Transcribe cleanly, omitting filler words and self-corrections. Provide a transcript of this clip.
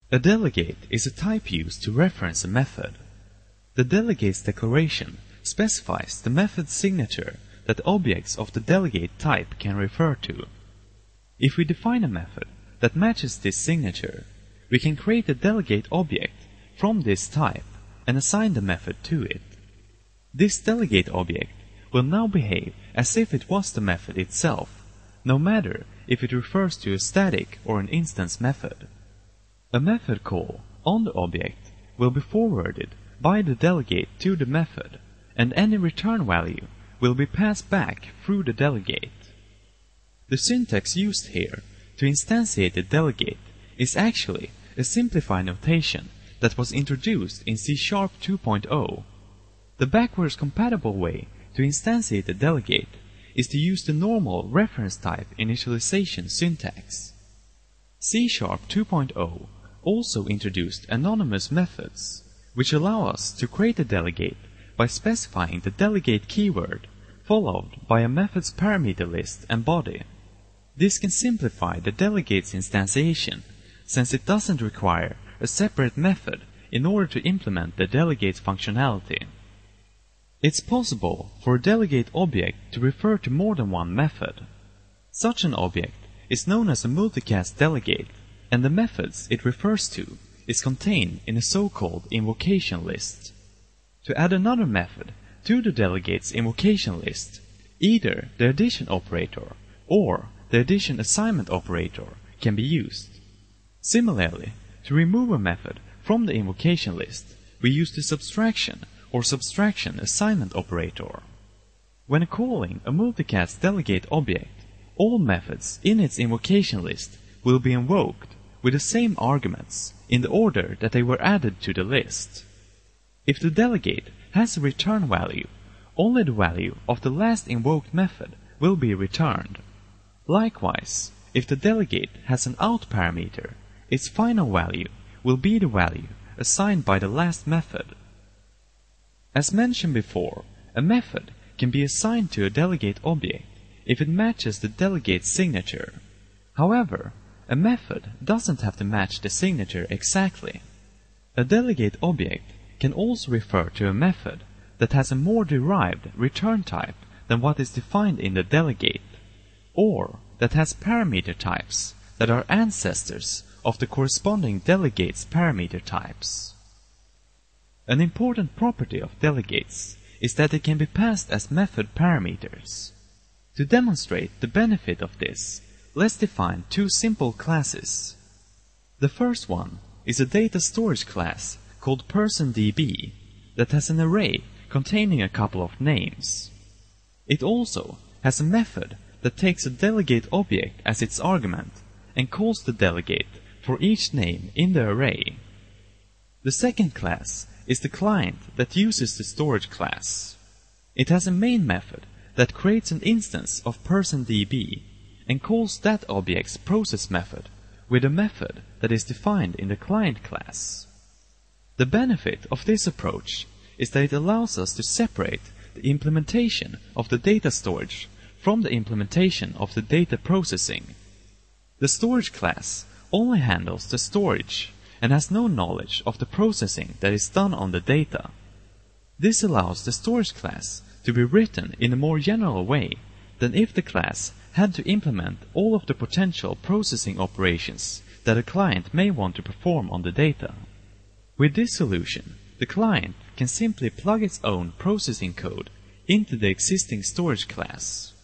A delegate is a type used to reference a method. The delegate's declaration specifies the method's signature that objects of the delegate type can refer to. If we define a method that matches this signature, we can create a delegate object from this type and assign the method to it. This delegate object will now behave as if it was the method itself, no matter if it refers to a static or an instance method. A method call on the object will be forwarded by the delegate to the method, and any return value will be passed back through the delegate. The syntax used here to instantiate the delegate is actually a simplified notation that was introduced in C# 2.0. The backwards compatible way to instantiate the delegate is to use the normal reference type initialization syntax. C# 2.0 also introduced anonymous methods, which allow us to create a delegate by specifying the delegate keyword followed by a method's parameter list and body. This can simplify the delegate's instantiation, since it doesn't require a separate method in order to implement the delegate's functionality. It's possible for a delegate object to refer to more than one method. Such an object is known as a multicast delegate, and the methods it refers to is contained in a so-called invocation list. To add another method to the delegate's invocation list, either the addition operator or the addition assignment operator can be used. Similarly, to remove a method from the invocation list, we use the subtraction or subtraction assignment operator. When calling a multicast delegate object, all methods in its invocation list will be invoked with the same arguments in the order that they were added to the list. If the delegate has a return value, only the value of the last invoked method will be returned. Likewise, if the delegate has an out parameter, its final value will be the value assigned by the last method. As mentioned before, a method can be assigned to a delegate object if it matches the delegate's signature. However, a method doesn't have to match the signature exactly. A delegate object can also refer to a method that has a more derived return type than what is defined in the delegate, or that has parameter types that are ancestors of the corresponding delegate's parameter types. An important property of delegates is that they can be passed as method parameters. To demonstrate the benefit of this, let's define two simple classes. The first one is a data storage class called PersonDB that has an array containing a couple of names. It also has a method that takes a delegate object as its argument and calls the delegate for each name in the array. The second class is the client that uses the storage class. It has a main method that creates an instance of PersonDB and calls that object's process method with a method that is defined in the client class. The benefit of this approach is that it allows us to separate the implementation of the data storage from the implementation of the data processing. The storage class only handles the storage and has no knowledge of the processing that is done on the data. This allows the storage class to be written in a more general way than if the class had to implement all of the potential processing operations that a client may want to perform on the data. With this solution, the client can simply plug its own processing code into the existing storage class.